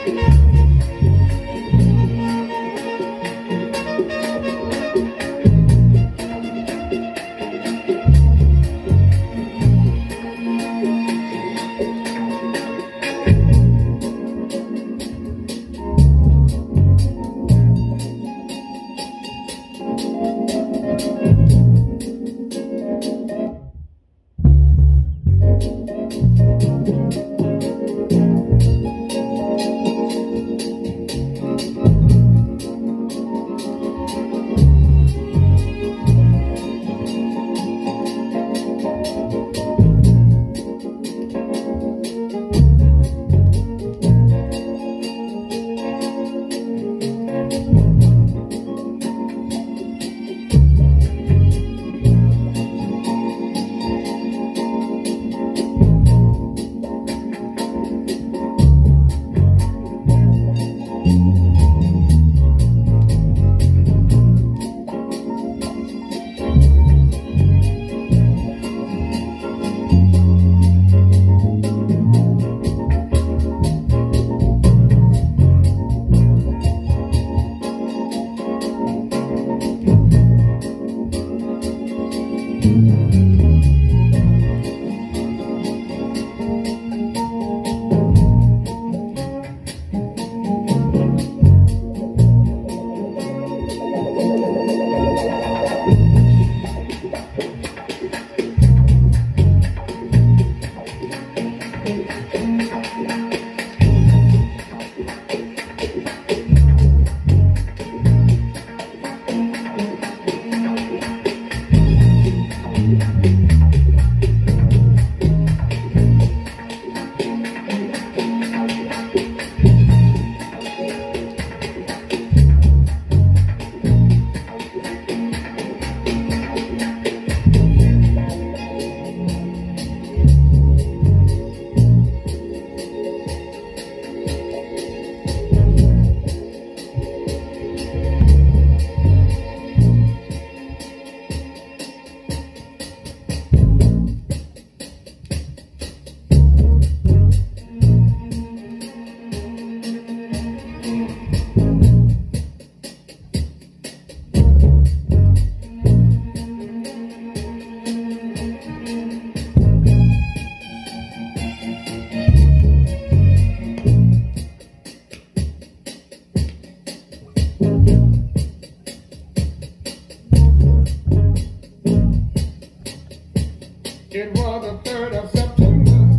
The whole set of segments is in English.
It was the 3rd of September.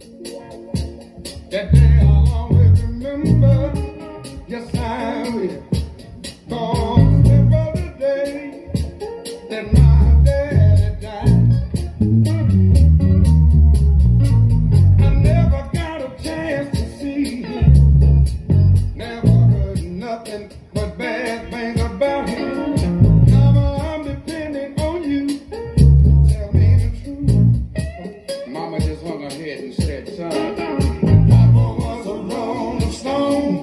That day I'll always remember. Yes, I will. 'Cause it was the day that my daddy died. I never got a chance to see him. Never heard nothing but bad things about him. Mama, I'm depending on you. Tell me the truth. Mama just hung her head and said, son, Papa was a rolling stone.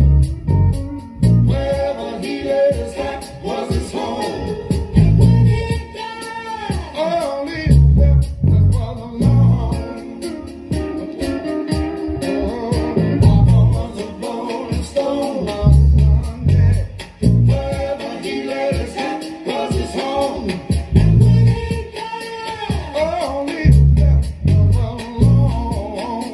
Wherever he laid his hat was his home. And when he died, all he left was alone. Oh, Papa was a rolling stone. Yeah. Wherever he laid his hat was his home. And when he died, all he left was alone.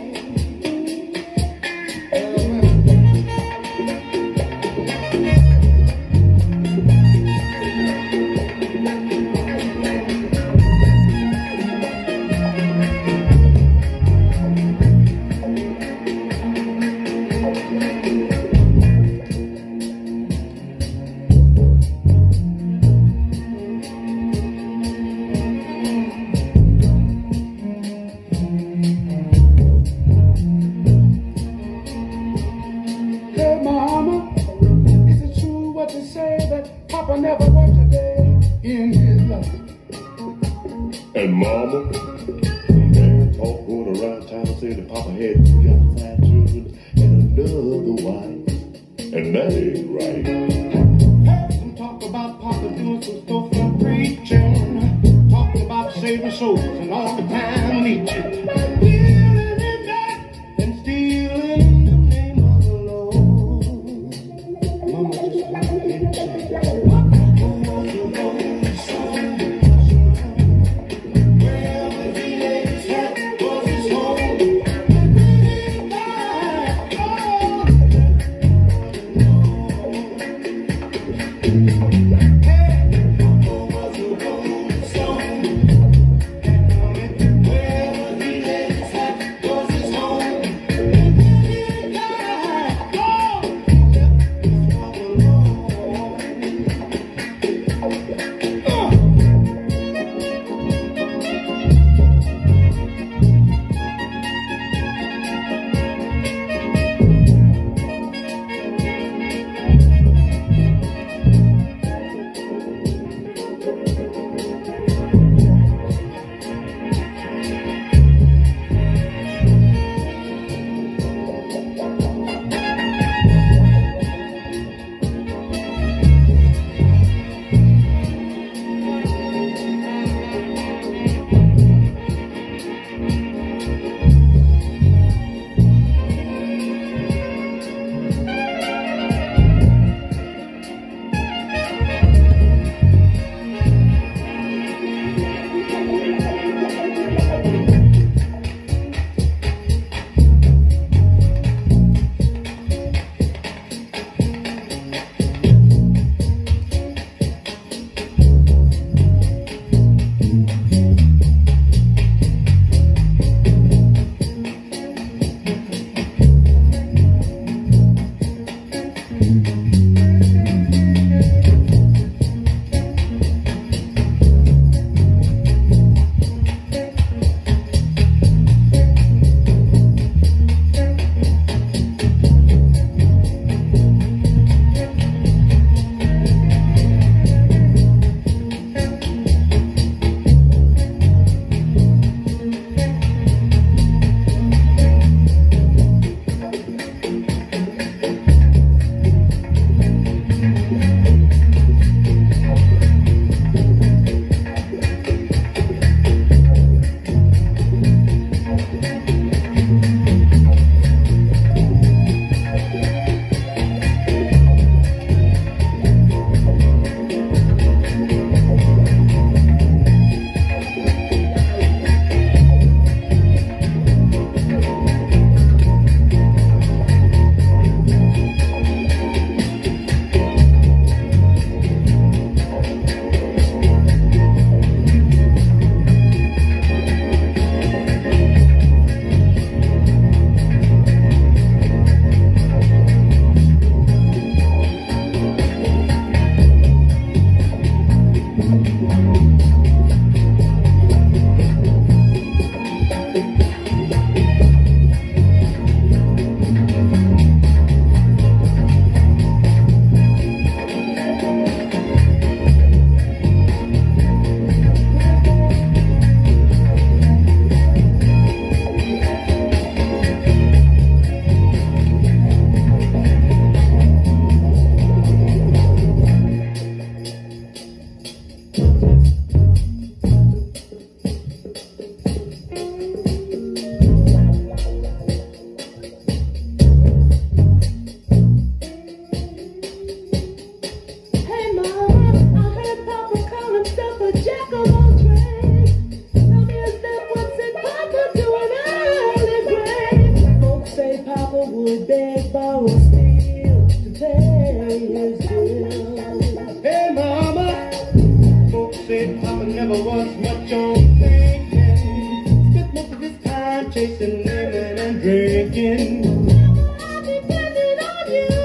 Hey, Mama, is it true what they say that Papa never worked a day in his life? And Mama, man talk going around town saying that Papa had 3 outside children and another wife. And that ain't right. Heard some talk about Papa doing some storefront preaching, talking about saving souls and all the time leeching, dealing in that and stealing in the name of the Lord. was still to pay his bills. Hey mama, folks said Papa never was much on thinking. Spent most of his time chasing women and drinking. I depended on you.